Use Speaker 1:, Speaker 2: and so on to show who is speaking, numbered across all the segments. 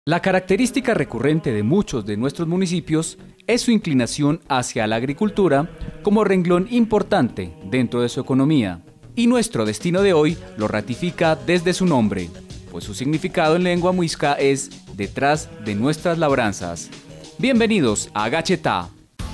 Speaker 1: La característica recurrente de muchos de nuestros municipios es su inclinación hacia la agricultura como renglón importante dentro de su economía. Y nuestro destino de hoy lo ratifica desde su nombre, pues su significado en lengua muisca es detrás de nuestras labranzas. Bienvenidos a Gachetá.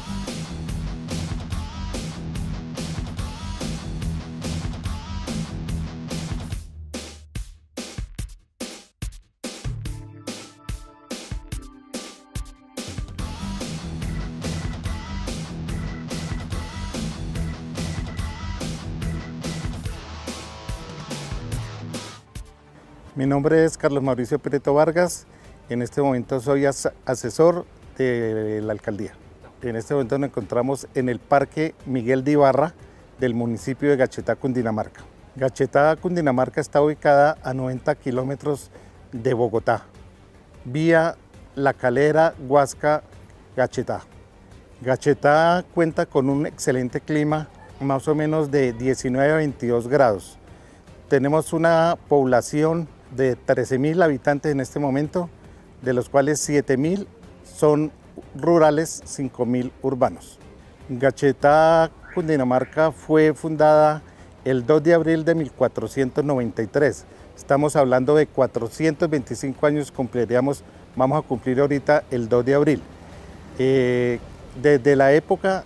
Speaker 2: Mi nombre es Carlos Mauricio Pireto Vargas, en este momento soy asesor de la alcaldía. En este momento nos encontramos en el Parque Miguel de Ibarra del municipio de Gachetá, Cundinamarca. Gachetá, Cundinamarca está ubicada a 90 kilómetros de Bogotá, vía La Calera, Huasca, Gachetá. Gachetá cuenta con un excelente clima, más o menos de 19 a 22 grados. Tenemos una población de 13.000 habitantes en este momento, de los cuales 7.000 son rurales, 5.000 urbanos. Gachetá, Cundinamarca fue fundada el 2 de abril de 1493. Estamos hablando de 425 años, vamos a cumplir ahorita el 2 de abril. Desde la época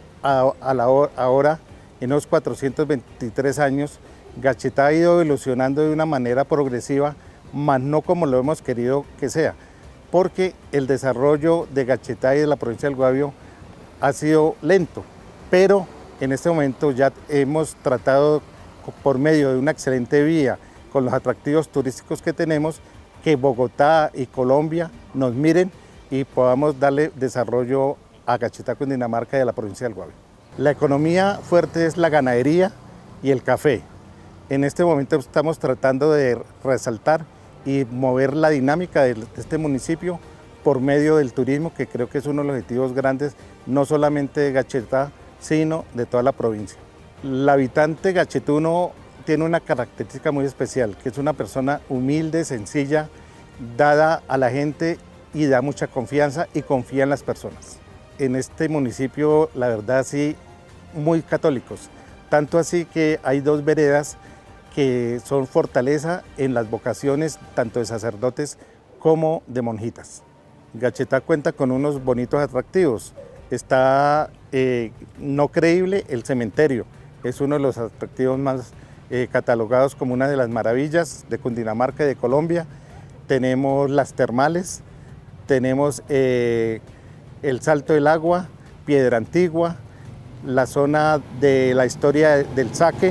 Speaker 2: ahora, en los 423 años, Gachetá ha ido evolucionando de una manera progresiva, mas no como lo hemos querido que sea, porque el desarrollo de Gachetá y de la provincia del Guavio ha sido lento, pero en este momento ya hemos tratado, por medio de una excelente vía, con los atractivos turísticos que tenemos, que Bogotá y Colombia nos miren y podamos darle desarrollo a Gachetá, Cundinamarca y a la provincia del Guavio. La economía fuerte es la ganadería y el café. En este momento estamos tratando de resaltar y mover la dinámica de este municipio por medio del turismo, que creo que es uno de los objetivos grandes, no solamente de Gachetá, sino de toda la provincia. El habitante gachetuno tiene una característica muy especial, que es una persona humilde, sencilla, dada a la gente y da mucha confianza y confía en las personas. En este municipio, la verdad, sí, muy católicos, tanto así que hay dos veredas que son fortaleza en las vocaciones tanto de sacerdotes como de monjitas. Gachetá cuenta con unos bonitos atractivos. Está no creíble el cementerio, es uno de los atractivos más catalogados como una de las maravillas de Cundinamarca y de Colombia. Tenemos las termales, tenemos el Salto del Agua, Piedra Antigua, la zona de la historia del saque,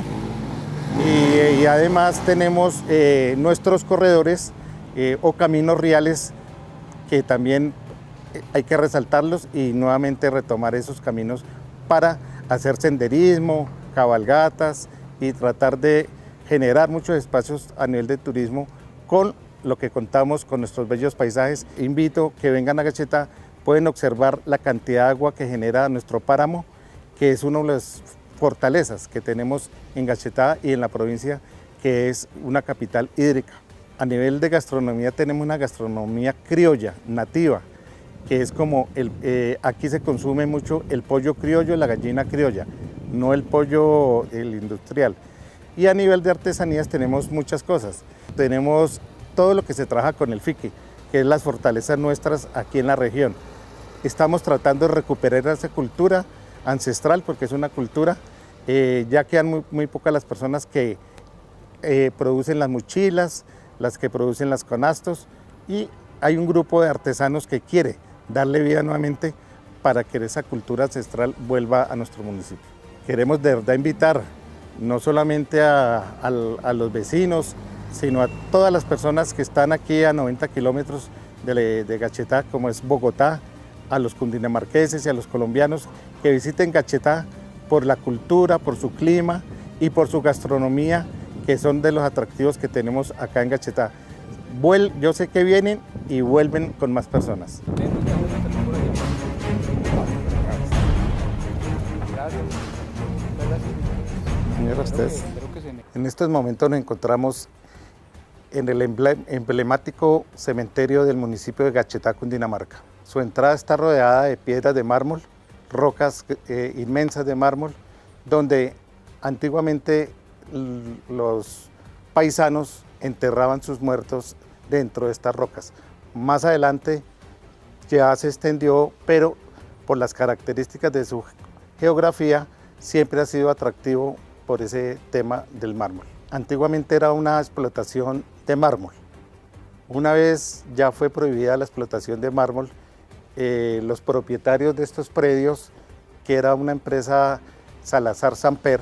Speaker 2: y además tenemos nuestros corredores o caminos riales, que también hay que resaltarlos y nuevamente retomar esos caminos para hacer senderismo, cabalgatas y tratar de generar muchos espacios a nivel de turismo con lo que contamos con nuestros bellos paisajes. Invito que vengan a Gachetá, pueden observar la cantidad de agua que genera nuestro páramo, que es una de las fortalezas que tenemos en Gachetá y en la provincia, que es una capital hídrica. A nivel de gastronomía tenemos una gastronomía criolla, nativa, que es como, aquí se consume mucho el pollo criollo y la gallina criolla, no el pollo industrial. Y a nivel de artesanías tenemos muchas cosas. Tenemos todo lo que se trabaja con el fique, que es las fortalezas nuestras aquí en la región. Estamos tratando de recuperar esa cultura ancestral, porque es una cultura, ya quedan muy pocas las personas que producen las mochilas, las que producen las canastos, y hay un grupo de artesanos que quiere darle vida nuevamente para que esa cultura ancestral vuelva a nuestro municipio. Queremos de verdad invitar no solamente a los vecinos, sino a todas las personas que están aquí a 90 kilómetros de Gachetá, como es Bogotá, a los cundinamarqueses y a los colombianos que visiten Gachetá por la cultura, por su clima y por su gastronomía, que son de los atractivos que tenemos acá en Gachetá. Yo sé que vienen y vuelven con más personas. Señora, ustedes, en estos momentos nos encontramos en el emblemático cementerio del municipio de Gachetá, Cundinamarca. Su entrada está rodeada de piedras de mármol, rocas inmensas de mármol, donde antiguamente los paisanos enterraban sus muertos dentro de estas rocas. Más adelante ya se extendió, pero por las características de su geografía siempre ha sido atractivo por ese tema del mármol. Antiguamente era una explotación de mármol. Una vez ya fue prohibida la explotación de mármol, los propietarios de estos predios, que era una empresa Salazar Samper,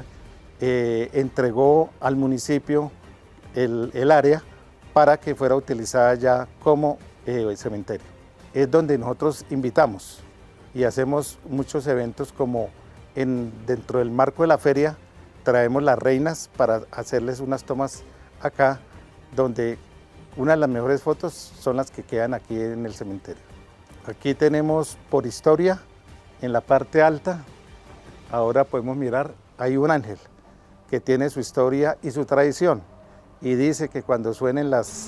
Speaker 2: entregó al municipio el área para que fuera utilizada ya como cementerio. Es donde nosotros invitamos y hacemos muchos eventos, como dentro del marco de la feria traemos las reinas para hacerles unas tomas acá, donde una de las mejores fotos son las que quedan aquí en el cementerio. Aquí tenemos por historia, en la parte alta, ahora podemos mirar, hay un ángel que tiene su historia y su tradición, y dice que cuando suenen las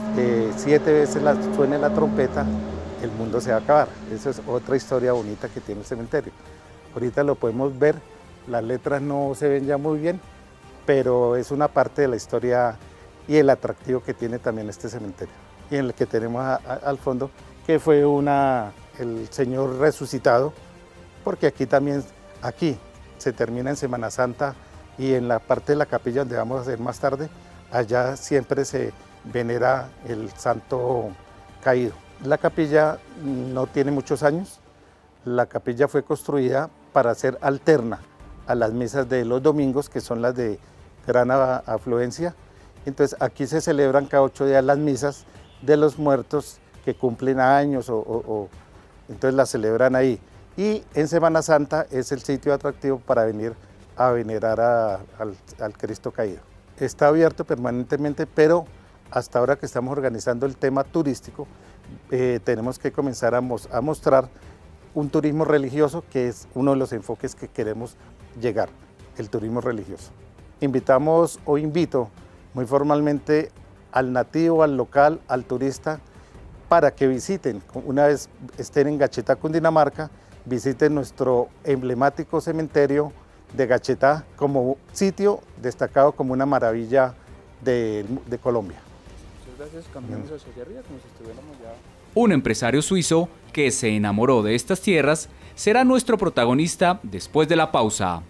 Speaker 2: 7 veces suene la trompeta, el mundo se va a acabar. Esa es otra historia bonita que tiene el cementerio. Ahorita lo podemos ver, las letras no se ven ya muy bien, pero es una parte de la historia y el atractivo que tiene también este cementerio. Y en el que tenemos al fondo, que fue el Señor resucitado, porque aquí también, aquí se termina en Semana Santa, y en la parte de la capilla donde vamos a hacer más tarde, allá siempre se venera el santo caído. La capilla no tiene muchos años, la capilla fue construida para ser alterna a las misas de los domingos, que son las de gran afluencia. Entonces aquí se celebran cada 8 días las misas de los muertos que cumplen años, entonces las celebran ahí. Y en Semana Santa es el sitio atractivo para venir a venerar al Cristo caído. Está abierto permanentemente, pero hasta ahora que estamos organizando el tema turístico, tenemos que comenzar a mostrar un turismo religioso, que es uno de los enfoques que queremos llegar, el turismo religioso. Invitamos o invito muy formalmente al nativo, al local, al turista, para que visiten, una vez estén en Gachetá, Cundinamarca, visiten nuestro emblemático cementerio de Gachetá como sitio destacado como una maravilla de Colombia.
Speaker 1: Muchas gracias, cambiamos hacia arriba, como si estuviéramos ya. Un empresario suizo que se enamoró de estas tierras será nuestro protagonista después de la pausa.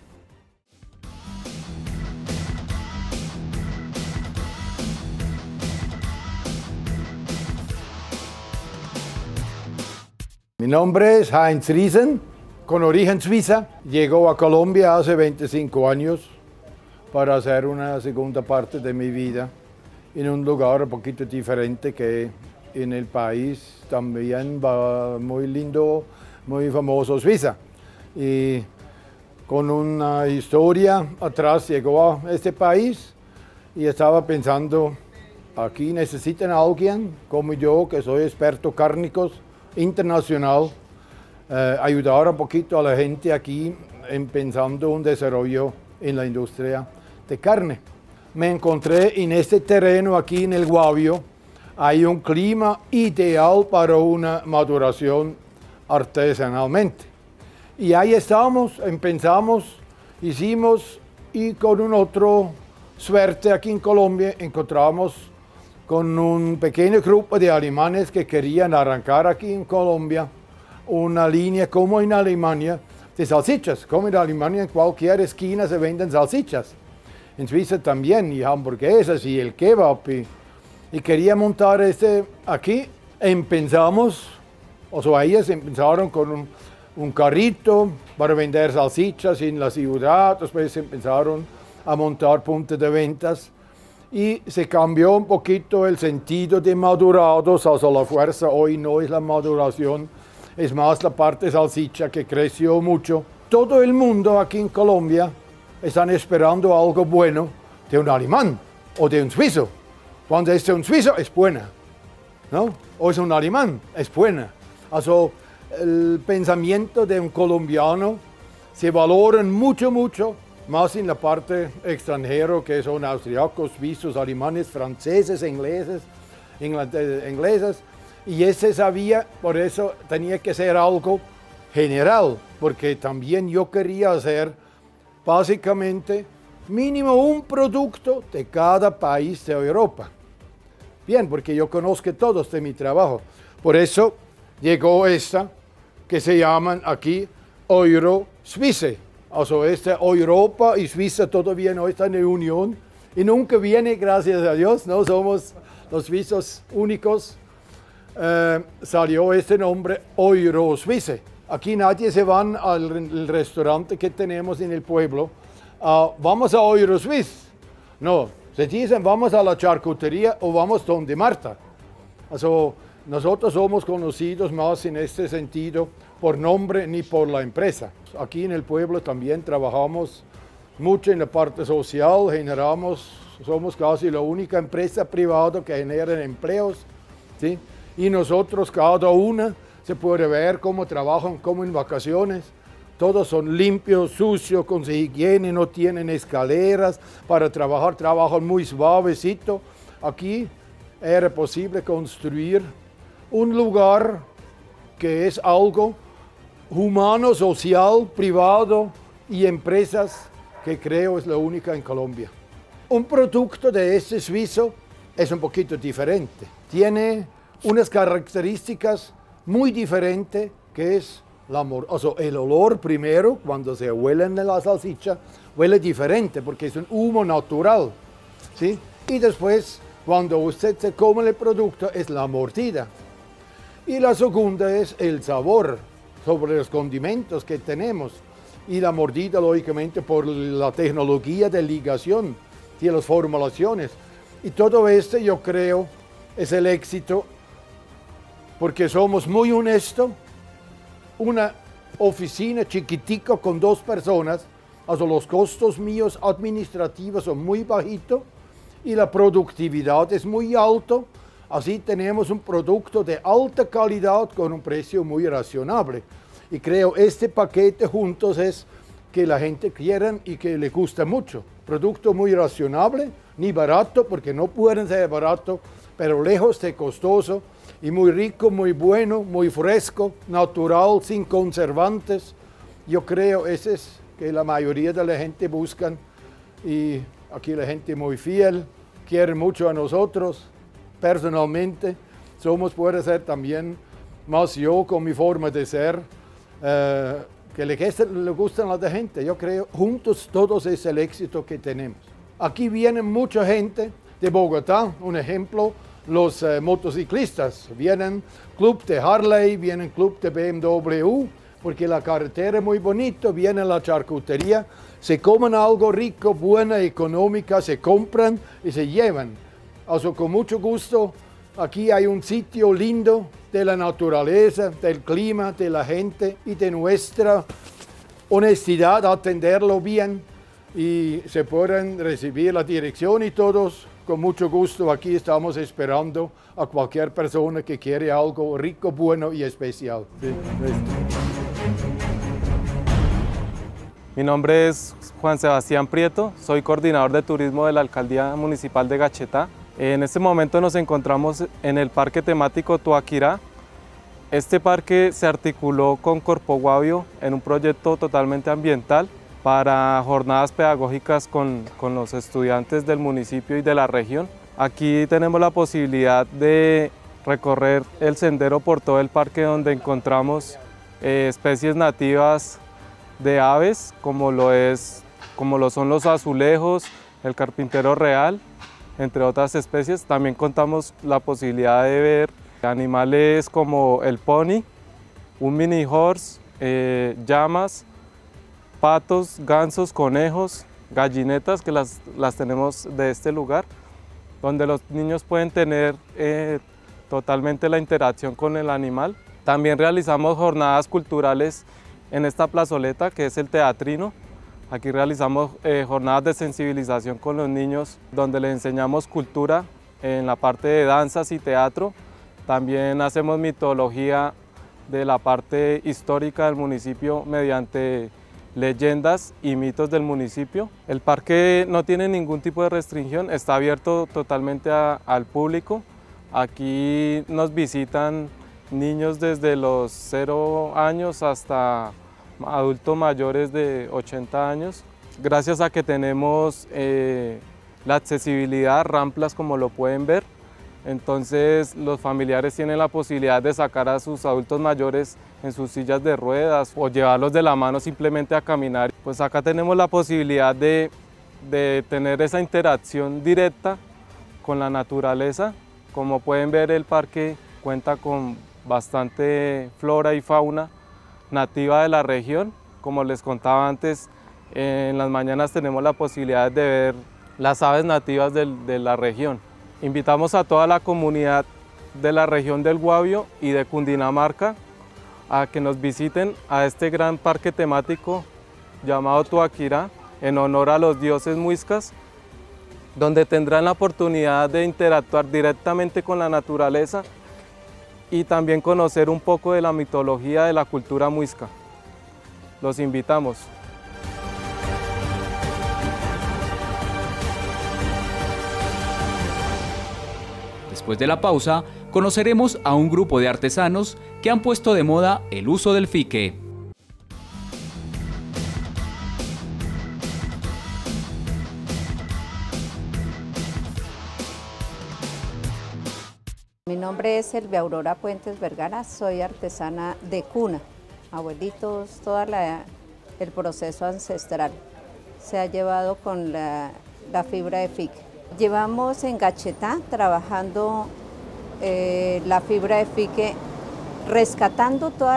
Speaker 3: Mi nombre es Heinz Riesen, con origen suiza. Llegó a Colombia hace 25 años para hacer una segunda parte de mi vida en un lugar un poquito diferente que en el país también va muy lindo, muy famoso, Suiza. Y con una historia atrás llegó a este país y estaba pensando, aquí necesitan a alguien como yo, que soy experto cárnicos internacional, ayudar un poquito a la gente aquí pensando un desarrollo en la industria de carne. Me encontré en este terreno aquí en el Guavio, hay un clima ideal para una maduración artesanalmente. Y ahí estamos, empezamos, hicimos, y con un otro suerte aquí en Colombia encontramos con un pequeño grupo de alemanes que querían arrancar aquí en Colombia una línea como en Alemania de salchichas. Como en Alemania en cualquier esquina se venden salchichas. En Suiza también, y hamburguesas y el kebab. Y quería montar aquí. Empezamos, ellos empezaron con un carrito para vender salchichas en la ciudad. Después empezaron a montar puntos de ventas. Y se cambió un poquito el sentido de madurados, la fuerza hoy no es la maduración, es más la parte salchicha que creció mucho. Todo el mundo aquí en Colombia están esperando algo bueno de un alemán o de un suizo. Cuando es de un suizo es buena, ¿no? O es un alemán, es buena. El pensamiento de un colombiano se valora mucho más en la parte extranjera, que son austriacos, suizos, alemanes, franceses, ingleses, y ese sabía, por eso tenía que ser algo general, porque también yo quería hacer básicamente mínimo un producto de cada país de Europa. Bien, porque yo conozco todos de mi trabajo. Por eso llegó esta, que se llaman aquí Euro Suisse. Also Europa y Suiza todavía no están en unión y nunca viene, gracias a Dios, no somos los suizos únicos. Salió este nombre Euro Suisse. Aquí nadie se va al restaurante que tenemos en el pueblo. Vamos a Euro Suisse. No, se dicen vamos a la charcutería o vamos donde Marta. Also, nosotros somos conocidos más en este sentido por nombre ni por la empresa. Aquí en el pueblo también trabajamos mucho en la parte social, somos casi la única empresa privada que genera empleos, ¿sí? Y nosotros cada una se puede ver cómo trabajan, como en vacaciones. Todos son limpios, sucios, con su higiene, no tienen escaleras para trabajar, trabajan muy suavecito. Aquí era posible construir un lugar que es algo humano, social, privado y empresas que creo es la única en Colombia. Un producto de este suizo es un poquito diferente. Tiene unas características muy diferentes que es el olor primero, cuando se huele en la salchicha, huele diferente porque es un humo natural, ¿sí? Y después, cuando usted se come el producto, es la mordida. Y la segunda es el sabor sobre los condimentos que tenemos. Y la mordida, lógicamente, por la tecnología de ligación y las formulaciones. Y todo esto, yo creo, es el éxito porque somos muy honestos. Una oficina chiquitica con 2 personas, los costos míos administrativos son muy bajitos y la productividad es muy alta. Así tenemos un producto de alta calidad con un precio muy razonable. Y creo este paquete juntos es que la gente quiera y que le gusta mucho. Producto muy razonable, ni barato, porque no pueden ser barato, pero lejos de costoso. Y muy rico, muy bueno, muy fresco, natural, sin conservantes. Yo creo ese es que la mayoría de la gente buscan. Y aquí la gente muy fiel, quiere mucho a nosotros. Personalmente, puede ser también más yo con mi forma de ser, que le gustan a la gente. Yo creo juntos todos es el éxito que tenemos. Aquí viene mucha gente de Bogotá, un ejemplo. Los motociclistas, vienen club de Harley, vienen club de BMW, porque la carretera es muy bonita, viene la charcutería, se comen algo rico, buena, económica, se compran y se llevan. Con mucho gusto, aquí hay un sitio lindo de la naturaleza, del clima, de la gente y de nuestra honestidad, atenderlo bien y se pueden recibir la dirección y todos. Con mucho gusto, aquí estamos esperando a cualquier persona que quiere algo rico, bueno y especial.
Speaker 4: Mi nombre es Juan Sebastián Prieto, soy coordinador de turismo de la Alcaldía Municipal de Gachetá. En este momento nos encontramos en el Parque Temático Tuaquirá. Este parque se articuló con Corpo Guavio en un proyecto totalmente ambiental para jornadas pedagógicas con los estudiantes del municipio y de la región. Aquí tenemos la posibilidad de recorrer el sendero por todo el parque donde encontramos especies nativas de aves como lo son los azulejos, el carpintero real, entre otras especies. También contamos la posibilidad de ver animales como el pony, un mini horse, llamas, patos, gansos, conejos, gallinetas que las tenemos de este lugar, donde los niños pueden tener totalmente la interacción con el animal. También realizamos jornadas culturales en esta plazoleta que es el Teatrino. Aquí realizamos jornadas de sensibilización con los niños, donde les enseñamos cultura en la parte de danzas y teatro. También hacemos mitología de la parte histórica del municipio mediante leyendas y mitos del municipio. El parque no tiene ningún tipo de restricción, está abierto totalmente al público. Aquí nos visitan niños desde los 0 años hasta adultos mayores de 80 años. Gracias a que tenemos la accesibilidad, ramplas como lo pueden ver, entonces los familiares tienen la posibilidad de sacar a sus adultos mayores en sus sillas de ruedas o llevarlos de la mano simplemente a caminar. Pues acá tenemos la posibilidad de tener esa interacción directa con la naturaleza. Como pueden ver, el parque cuenta con bastante flora y fauna nativa de la región. Como les contaba antes, en las mañanas tenemos la posibilidad de ver las aves nativas de la región. Invitamos a toda la comunidad de la región del Guavio y de Cundinamarca a que nos visiten a este gran parque temático llamado Tuaquirá, en honor a los dioses muiscas, donde tendrán la oportunidad de interactuar directamente con la naturaleza y también conocer un poco de la mitología de la cultura muisca. Los invitamos.
Speaker 1: Después de la pausa, conoceremos a un grupo de artesanos que han puesto de moda el uso del fique.
Speaker 5: Mi nombre es Elvia Aurora Puentes Vergara, soy artesana de cuna. Abuelitos, todo el proceso ancestral se ha llevado con la fibra de fique. Llevamos en Gachetá trabajando la fibra de fique, rescatando todo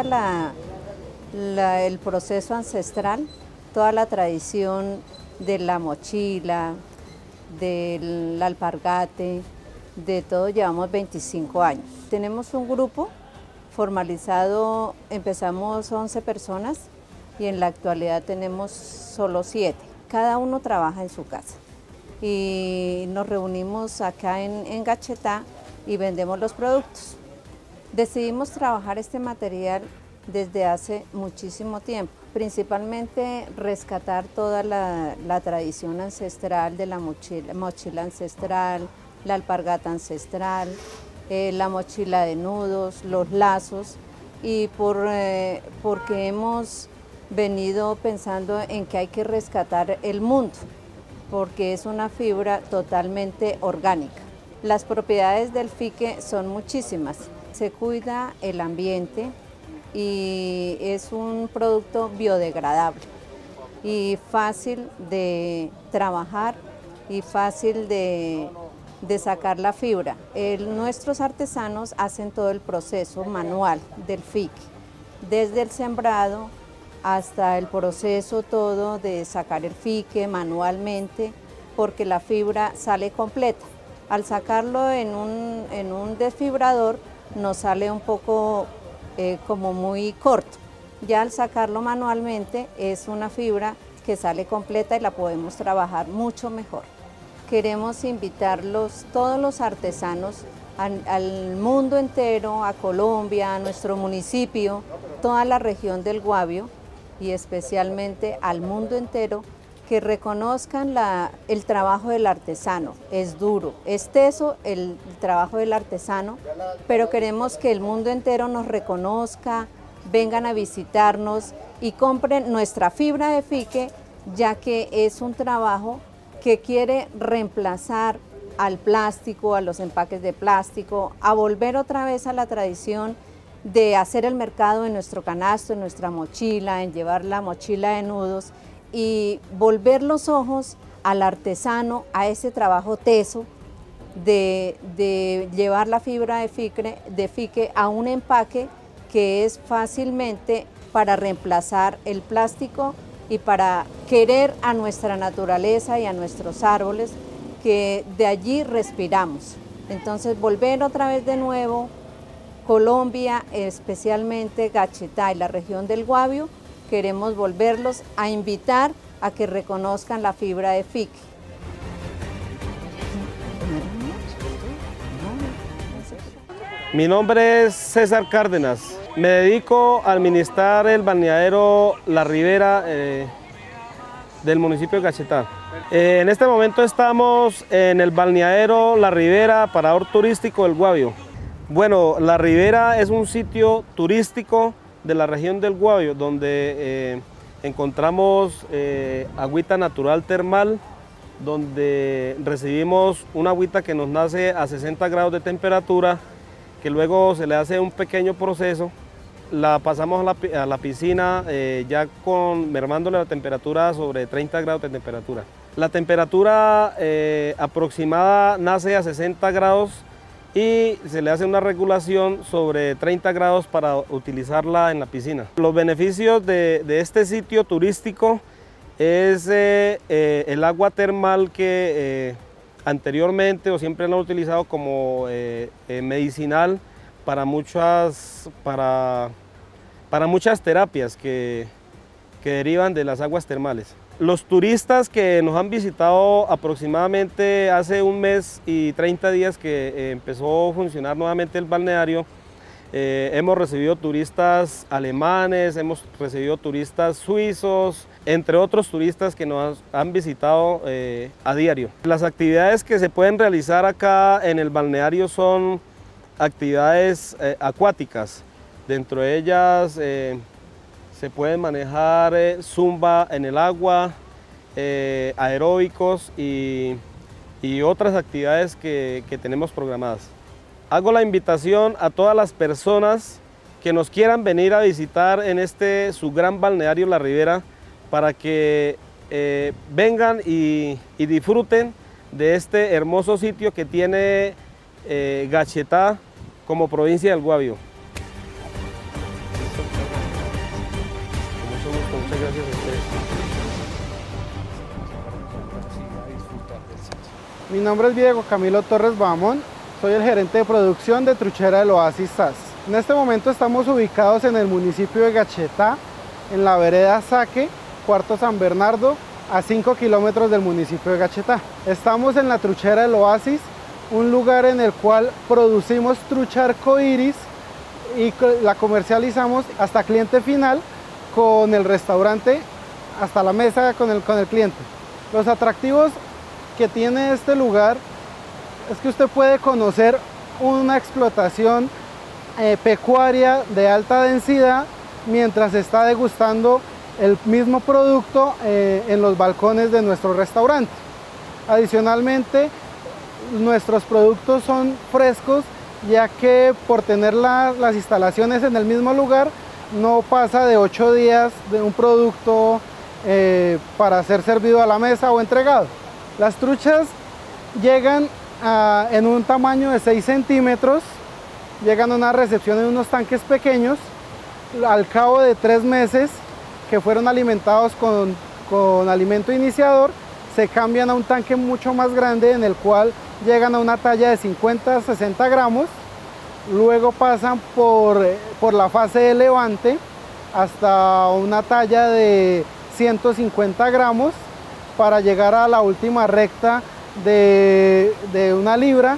Speaker 5: el proceso ancestral, toda la tradición de la mochila, del alpargate, de todo. Llevamos 25 años. Tenemos un grupo formalizado, empezamos 11 personas y en la actualidad tenemos solo 7. Cada uno trabaja en su casa. Y nos reunimos acá en Gachetá y vendemos los productos. Decidimos trabajar este material desde hace muchísimo tiempo, principalmente rescatar toda la tradición ancestral de la mochila ancestral, la alpargata ancestral, la mochila de nudos, los lazos, y porque hemos venido pensando en que hay que rescatar el mundo, porque es una fibra totalmente orgánica. Las propiedades del fique son muchísimas. Se cuida el ambiente y es un producto biodegradable y fácil de trabajar y fácil de sacar la fibra. Nuestros artesanos hacen todo el proceso manual del fique, desde el sembrado hasta el proceso todo de sacar el fique manualmente, porque la fibra sale completa. Al sacarlo en un desfibrador nos sale un poco como muy corto. Ya al sacarlo manualmente es una fibra que sale completa y la podemos trabajar mucho mejor. Queremos invitarlos, todos los artesanos, al mundo entero, a Colombia, a nuestro municipio, toda la región del Guavio, y especialmente al mundo entero, que reconozcan el trabajo del artesano. Es duro, es teso el trabajo del artesano, pero queremos que el mundo entero nos reconozca, vengan a visitarnos y compren nuestra fibra de fique, ya que es un trabajo que quiere reemplazar al plástico, a los empaques de plástico, a volver otra vez a la tradición de hacer el mercado en nuestro canasto, en nuestra mochila, en llevar la mochila de nudos y volver los ojos al artesano, a ese trabajo teso de llevar la fibra de fique a un empaque que es fácilmente para reemplazar el plástico y para querer a nuestra naturaleza y a nuestros árboles, que de allí respiramos. Entonces volver otra vez de nuevo, Colombia, especialmente Gachetá y la región del Guavio, queremos volverlos a invitar a que reconozcan la fibra de fique.
Speaker 6: Mi nombre es César Cárdenas. Me dedico a administrar el balneario La Ribera del municipio de Gachetá. En este momento estamos en el balneario La Ribera, parador turístico del Guavio. Bueno, La Ribera es un sitio turístico de la región del Guavio, donde encontramos agüita natural termal, donde recibimos una agüita que nos nace a 60 grados de temperatura, que luego se le hace un pequeño proceso, la pasamos a la piscina ya mermándole la temperatura sobre 30 grados de temperatura. La temperatura aproximada nace a 60 grados y se le hace una regulación sobre 30 grados para utilizarla en la piscina. Los beneficios de este sitio turístico es el agua termal que anteriormente o siempre lo han utilizado como medicinal para muchas terapias que derivan de las aguas termales. Los turistas que nos han visitado aproximadamente hace un mes y 30 días que empezó a funcionar nuevamente el balneario, hemos recibido turistas alemanes, hemos recibido turistas suizos, entre otros turistas que nos han visitado a diario. Las actividades que se pueden realizar acá en el balneario son actividades acuáticas. Dentro de ellas se puede manejar zumba en el agua, aeróbicos y otras actividades que tenemos programadas. Hago la invitación a todas las personas que nos quieran venir a visitar en su gran balneario La Ribera para que vengan y disfruten de este hermoso sitio que tiene Gachetá como provincia del Guavio. Muchas gracias a ustedes.
Speaker 7: Mi nombre es Diego Camilo Torres Bamón, soy el gerente de producción de Truchera del Oasis SAS. En este momento estamos ubicados en el municipio de Gachetá, en la vereda Saque, Cuarto San Bernardo, a 5 kilómetros del municipio de Gachetá. Estamos en la Truchera del Oasis, un lugar en el cual producimos trucha arcoíris y la comercializamos hasta cliente final, con el restaurante hasta la mesa con el cliente. Los atractivos que tiene este lugar es que usted puede conocer una explotación pecuaria de alta densidad mientras está degustando el mismo producto en los balcones de nuestro restaurante. Adicionalmente, nuestros productos son frescos, ya que por tener las instalaciones en el mismo lugar no pasa de 8 días de un producto para ser servido a la mesa o entregado. Las truchas llegan en un tamaño de 6 centímetros, llegan a una recepción en unos tanques pequeños. Al cabo de 3 meses que fueron alimentados con alimento iniciador, se cambian a un tanque mucho más grande en el cual llegan a una talla de 50 a 60 gramos. Luego pasan por la fase de levante hasta una talla de 150 gramos para llegar a la última recta de 1 libra.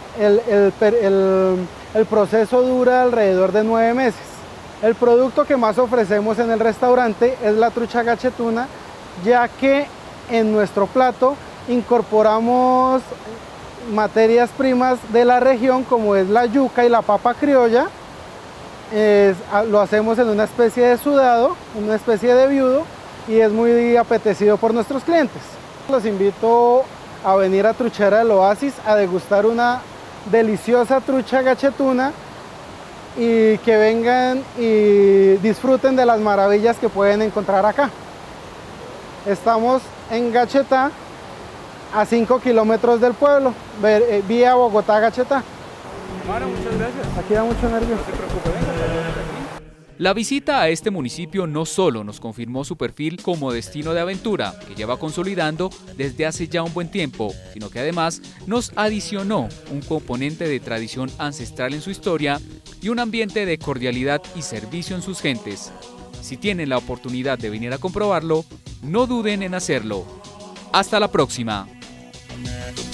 Speaker 7: El proceso dura alrededor de 9 meses. El producto que más ofrecemos en el restaurante es la trucha gachetuna, ya que en nuestro plato incorporamos materias primas de la región como es la yuca y la papa criolla. Lo hacemos en una especie de sudado, una especie de viudo, y es muy apetecido por nuestros clientes. Los invito a venir a Truchera del Oasis a degustar una deliciosa trucha gachetuna y que vengan y disfruten de las maravillas que pueden encontrar acá. Estamos en Gachetá, a 5 kilómetros del pueblo, vía Bogotá-Gachetá.
Speaker 1: Bueno, muchas gracias.
Speaker 7: Aquí da mucho nervio.
Speaker 1: No se preocupe, venga. La visita a este municipio no solo nos confirmó su perfil como destino de aventura, que lleva consolidando desde hace ya un buen tiempo, sino que además nos adicionó un componente de tradición ancestral en su historia y un ambiente de cordialidad y servicio en sus gentes. Si tienen la oportunidad de venir a comprobarlo, no duden en hacerlo. Hasta la próxima.